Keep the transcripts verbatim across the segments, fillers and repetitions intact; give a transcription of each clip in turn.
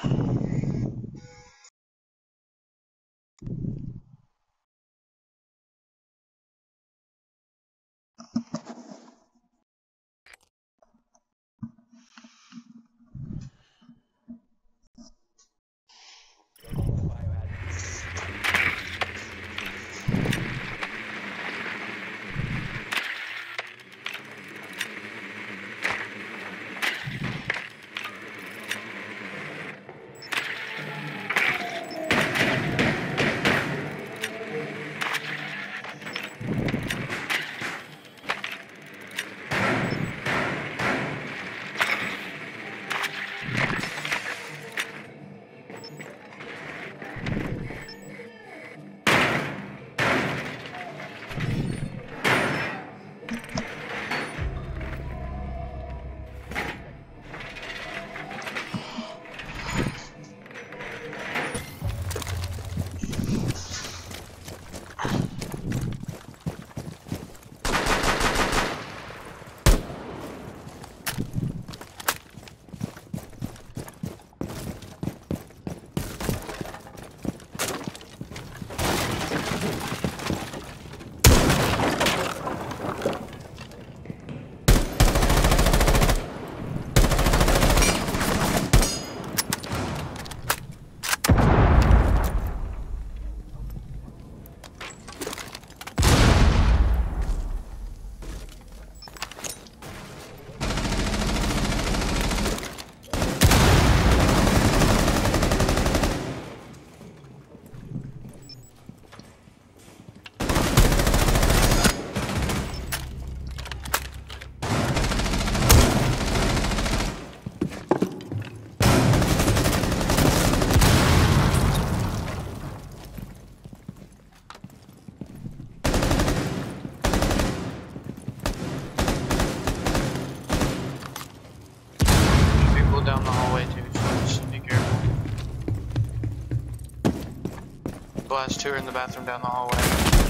Down the hallway too, so just be careful. The last two are in the bathroom down the hallway.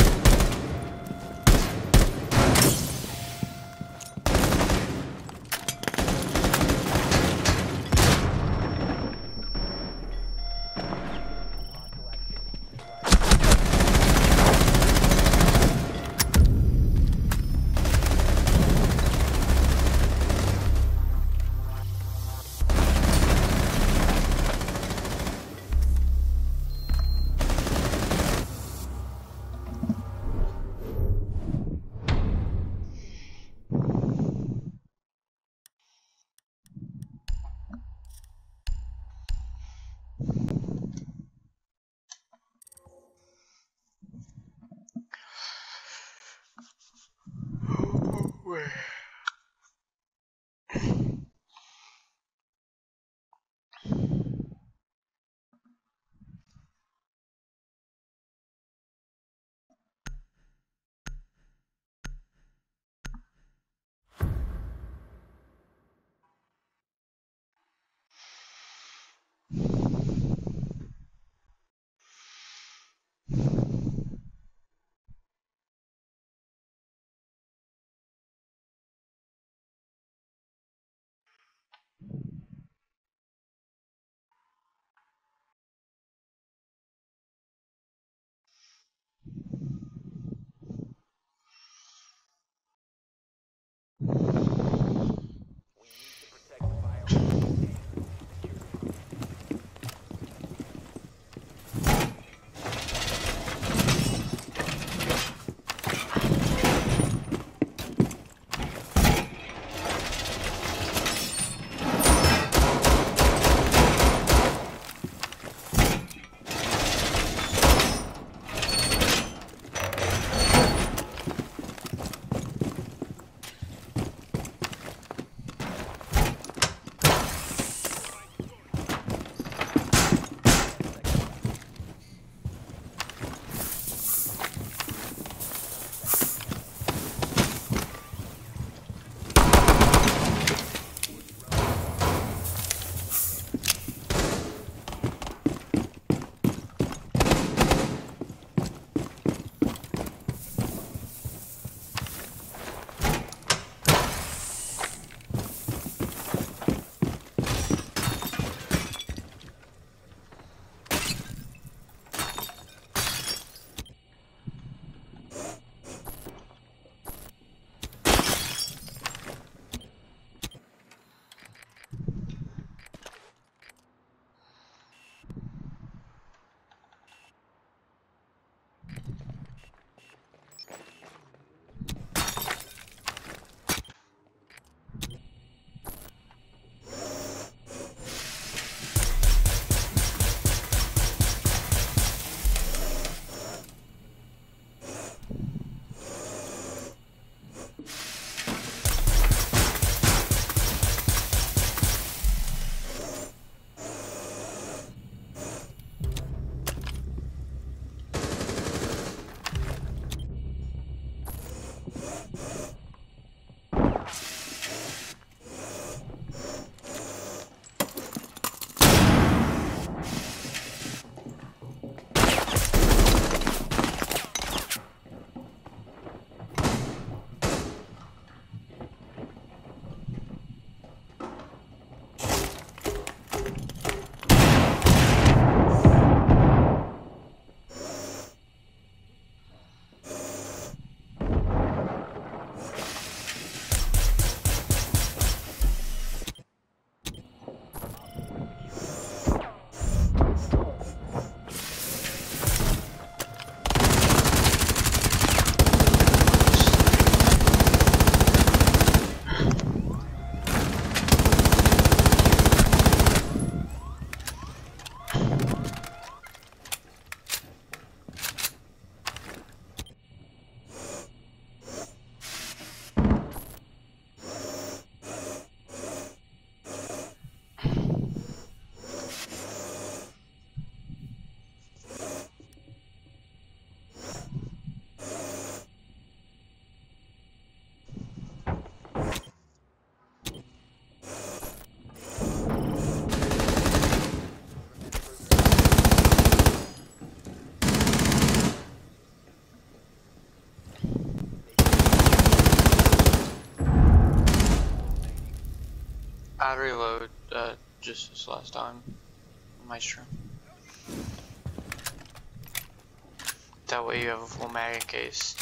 I'd reload uh, just this last time. Maestro. That way you have a full mag in case.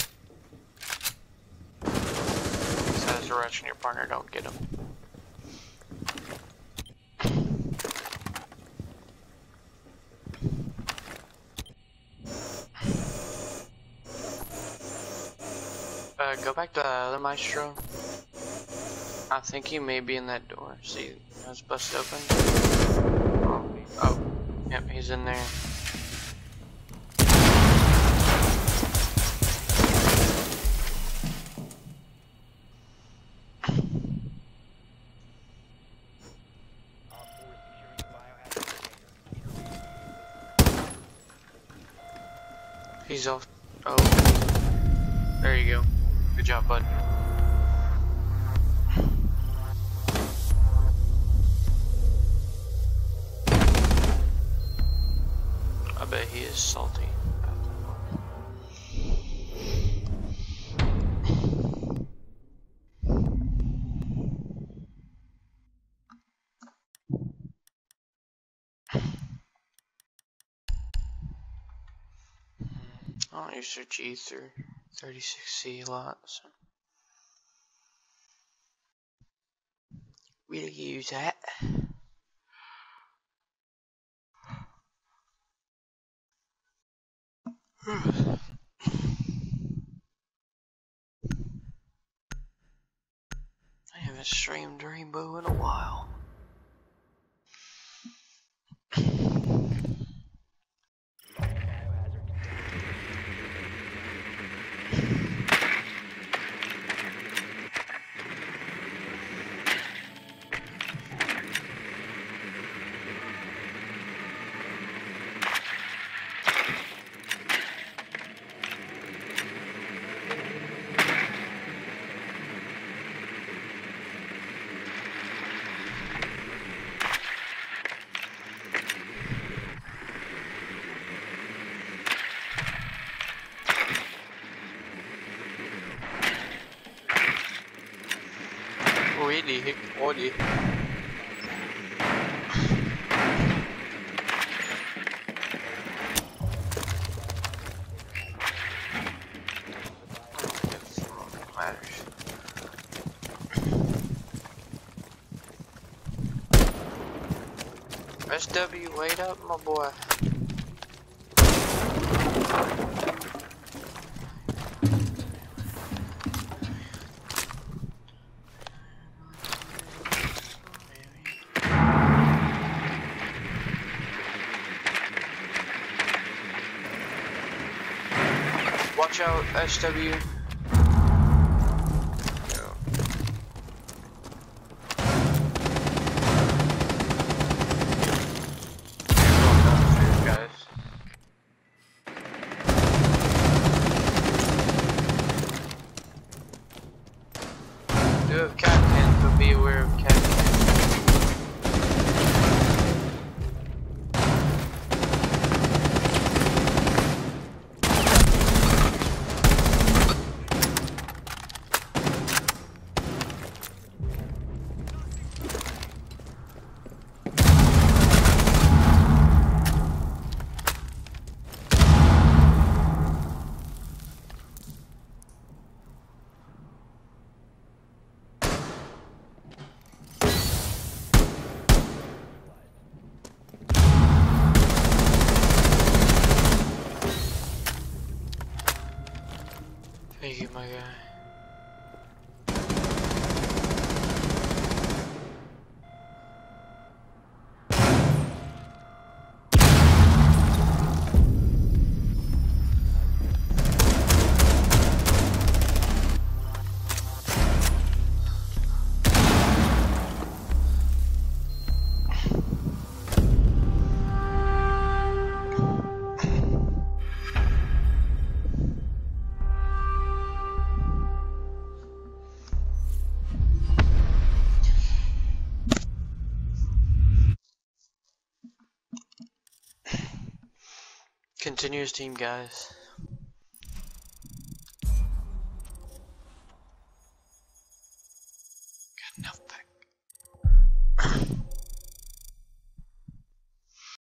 As a rush and your partner don't get him. Uh, go back to the other Maestro. I think he may be in that door. See, it's busted open. Oh, oh, yep, he's in there. He's off. Oh, there you go. Good job, bud. I bet he is salty. I don't use their G through thirty-six C a lot, so we don't use that. I haven't streamed Rainbow in a while. Really hit body. Matters. S W, wait up, my boy. Watch out, S W. Do have captains, but be aware of captains. Thank you, my guy. Continuous team, guys. Got enough